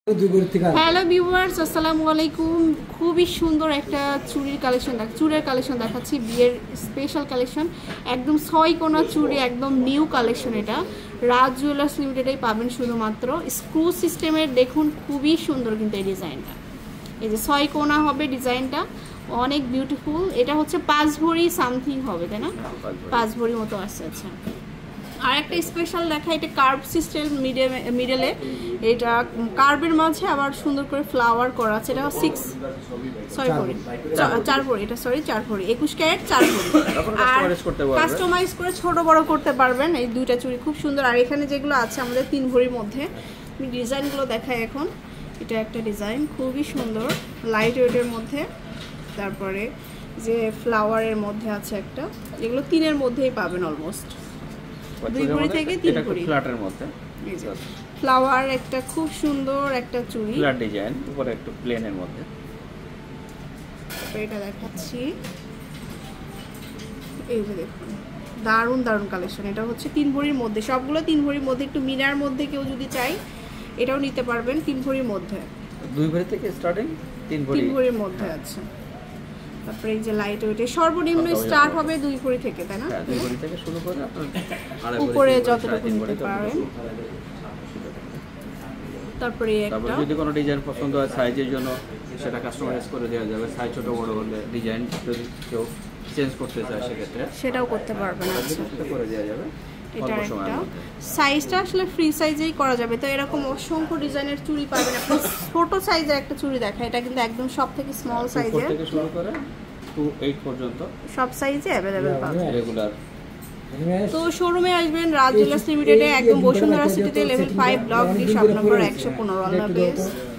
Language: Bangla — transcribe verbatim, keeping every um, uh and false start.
হ্যালো ভিউয়ার্স, আসসালামু আলাইকুম। খুবই সুন্দর একটা চুড়ির কালেকশন দেখ চুড়ের কালেকশন দেখাচ্ছি, বিয়ের স্পেশাল কালেকশন। একদম ছয় কোনা চুড়ি, একদম নিউ কালেকশন। এটা রাজ জুয়েলার্স লিমিটেডেই পাবেন শুধুমাত্র। স্ক্রু সিস্টেমের দেখুন, খুবই সুন্দর কিন্তু এই ডিজাইনটা। এই যে ছয় কোনা হবে ডিজাইনটা, অনেক বিউটিফুল। এটা হচ্ছে পাঁচ ভরি সামথিং হবে, তাই না? পাঁচ ভরি মতো আসছে। আচ্ছা, আর একটা স্পেশাল দেখা, এটা কার্ভ সিস্টেম মিডলে, এটা কার্ভের মাঝে আবার সুন্দর করে ফ্লাওয়ার করা আছে। এটা সিক্স ছয় ভরি চার ভরি এটা সরি চার ভরি একুশ ক্যারেট চার ভরি। আর কাস্টমাইজ করে ছোট বড় করতে পারবেন। এই দুইটা চুড়ি খুব সুন্দর। আর এখানে যেগুলো আছে আমাদের তিন ভরির মধ্যে, আমি ডিজাইনগুলো দেখাই এখন। এটা একটা ডিজাইন খুবই সুন্দর, লাইট ওয়েটের মধ্যে। তারপরে যে ফ্লাওয়ারের মধ্যে আছে একটা, এগুলো তিনের মধ্যেই পাবেন অলমোস্ট। দুই ভরি থেকে তিন ভরি ফ্ল্যাটের মধ্যে ফ্লাওয়ার, একটা খুব সুন্দর একটা চুড়ি, ফ্ল্যাট ডিজাইন, উপরে একটু প্লেনের মধ্যে। এটা দেখাচ্ছি, এই যে দেখুন, দারুণ দারুণ কালেকশন। এটা হচ্ছে তিন ভরির মধ্যে, সবগুলো তিন ভরির মধ্যে। একটু মিনার মধ্যে কেউ যদি চাই এটাও নিতে পারবেন, তিন ভরির মধ্যে। দুই ভরি থেকে স্টার্টিং, তিন ভরি তিন ভরির মধ্যে আছে। তারপরে এই যে লাইট ওয়েটে সর্বনিম্ন স্টার্ট হবে দুই ভরি থেকে, তাই না? দুই ভরি থেকে শুরু করে আপনার উপরে যতটুকু নিতে পারেন। তারপরে একটা যদি কোনো ডিজাইন পছন্দ হয় সাইজের জন্য সেটা কাস্টমাইজ করে দেওয়া যাবে। সাইজ ছোট বড় হলে ডিজাইন যদি কেউ চেঞ্জ করতে চায় সেক্ষেত্রে সেটাও করতে পারবেন। আচ্ছা, করে দেওয়া যাবে। এটা একটা সাইজটা আসলে ফ্রি সাইজেই করা যাবে। তো এরকম অসংখ্য ডিজাইনের চুড়ি পাবেন আপনি। ছোট সাইজের একটা চুড়ি দেখা, এটা কিন্তু একদম সব থেকে স্মল সাইজের থেকে শুরু করে টু এইট পর্যন্ত সব সাইজে अवेलेबल পাবেন রেগুলার। তো শোরুমে আসবেন রাজ জুয়েলার্স লিমিটেডে, একদম বসুন্ধরা সিটিতে, level five block D, shop number একশো পনেরো। আল্লাহ হাফেজ।